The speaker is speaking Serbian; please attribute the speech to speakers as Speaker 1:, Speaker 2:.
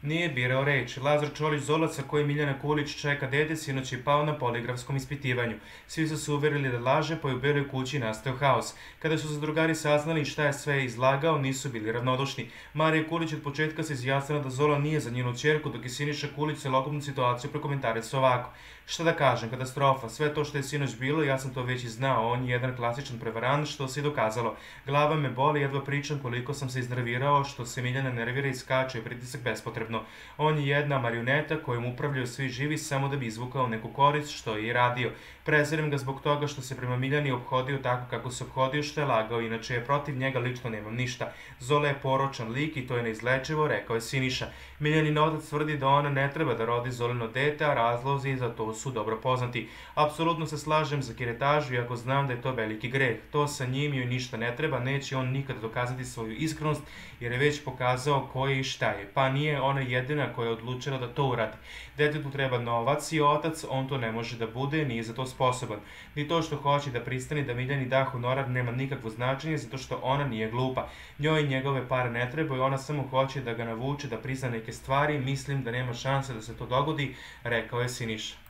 Speaker 1: Nije birao reči. Lazar Čolić Zolac, sa kojim Miljana Kulić čeka dete, sinoć je pao na poligrafskom ispitivanju. Svi su se uverili da laže, pa je u Beloj kući nastao haos. Kada su zadrugari saznali šta je sve izlagao, nisu bili ravnodušni. Marija Kulić od početka se izjasnila da Zola nije za njenu ćerku, dok je Siniša Kulić celokupnu situaciju prokomentarisao ovako: šta da kažem, katastrofa, sve to što je sinoć bilo, ja sam to već i znao, on je jedan klasičan prevarant, što se i dokazalo. Glava me boli, jedva pričam koliko sam se iznervirao, što se Miljana nervira i skače, pritisak bespotrebno. On je jedna marioneta kojom upravljaju svi živi samo da bi izvukao neku korist, što je i radio. Prezirem ga zbog toga što se prema Miljani ophodio tako kako se ophodio, što je lagao, inače je protiv njega lično nemam ništa. Zola je poročan lik i to je neizlečivo, rekao je Siniša. Miljanin otac tvrdi da ona ne treba da rodi Zolino dete, a razlozi za to su dobro poznati. Apsolutno se slažem za kiretažu, iako znam da je to veliki greh. To sa njim joj ništa ne treba, neće on nikada dokazati svoju iskrenost, jer je već pokazao ko je i šta je. Pa nije ona jedina koja je odlučila da to uradi. Detetu treba novac i otac, on to ne može da bude, nije za to sposoban. Ni to što hoće da pristane da Miljani da honorar nema nikakvo značenje, zato što ona nije glupa. Njoj njegove pare ne treba i ona samo hoće da ga navuče da prizna neke stvari. Mislim da nema šanse da se to dogodi, rekao je Siniša.